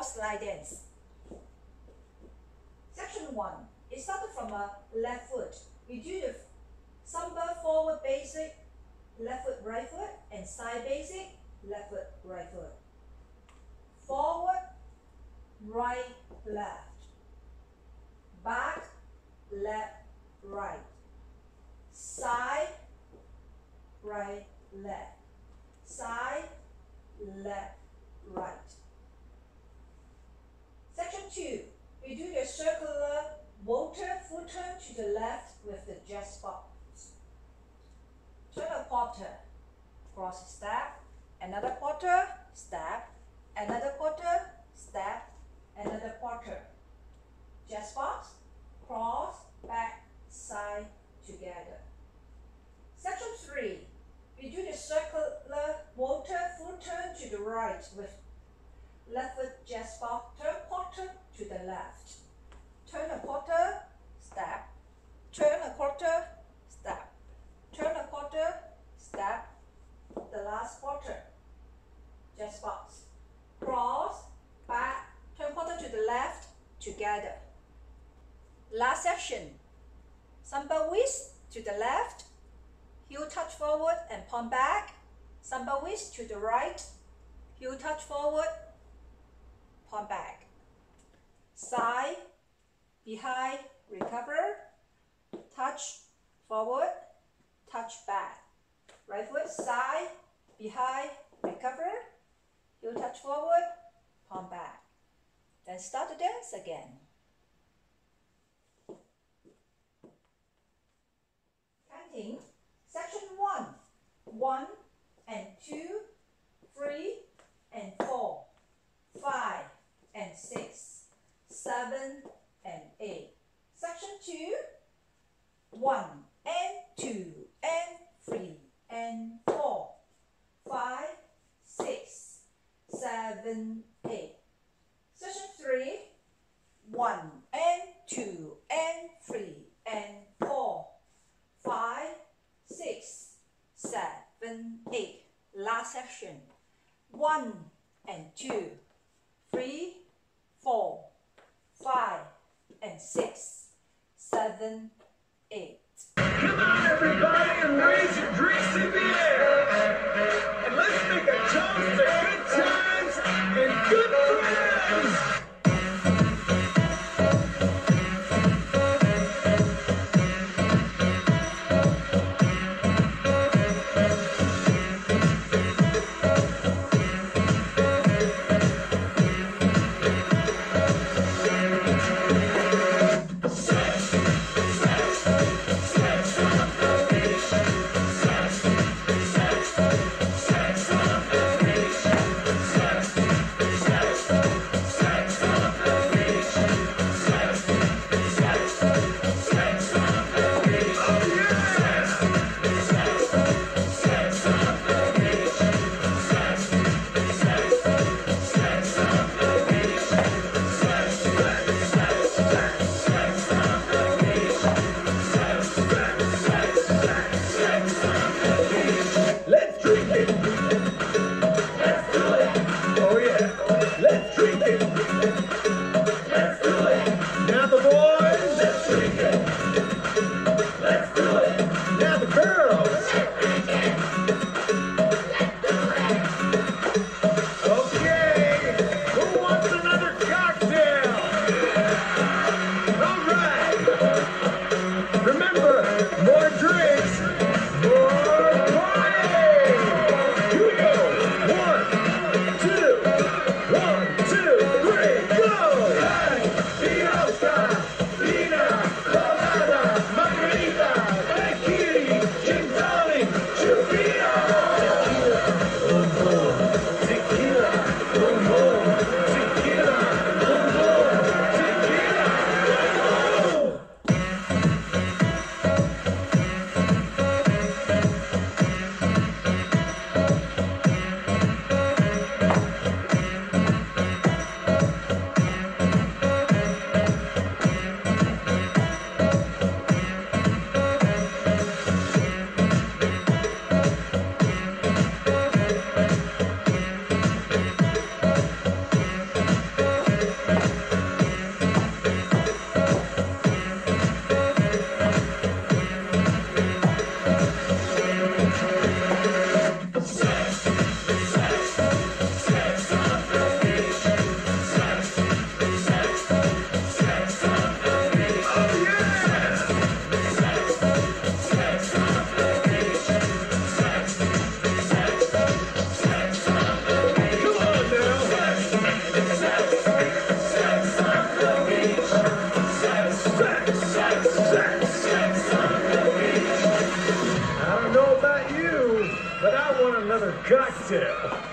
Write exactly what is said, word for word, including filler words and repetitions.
cross line dance. Section one. It started from a left foot. We do the samba forward basic, left foot, right foot, and side basic, left foot, right foot. Forward, right, left. Back, left, right. Side, right, left. Side, left, right. Section two. We do the circular motor full turn to the left with the jazz box. Turn a quarter, cross step, another quarter, step, another quarter, step, another quarter. Jazz box, cross, back, side, together. Section three. We do the circular motor full turn to the right with left foot jazz box, turn quarter to the left. Turn a quarter, step. Turn a quarter, step. Turn a quarter, step. The last quarter. Jazz box. Cross, back, turn quarter to the left, together. Last section. Samba whisk to the left. Heel touch forward and palm back. Samba whisk to the right. Heel touch forward, palm back. Side, behind, recover. Touch forward, touch back. Right foot, side, behind, recover. Heel touch forward, palm back. Then start the dance again. Counting. Section one. One and two, three and four, five and six, seven and eight. Section two. One and two and three and four, five, six, seven, eight. Section three. One and two and three and four, five, six, seven, eight. Last section. One and two, three, four, five, and six, seven, eight. Come on, everybody, and raise your drinks in the air. And let's make a toast to good times and good friends. One, two, three, go! Hey, Fiesta, Vina, Cola. sail.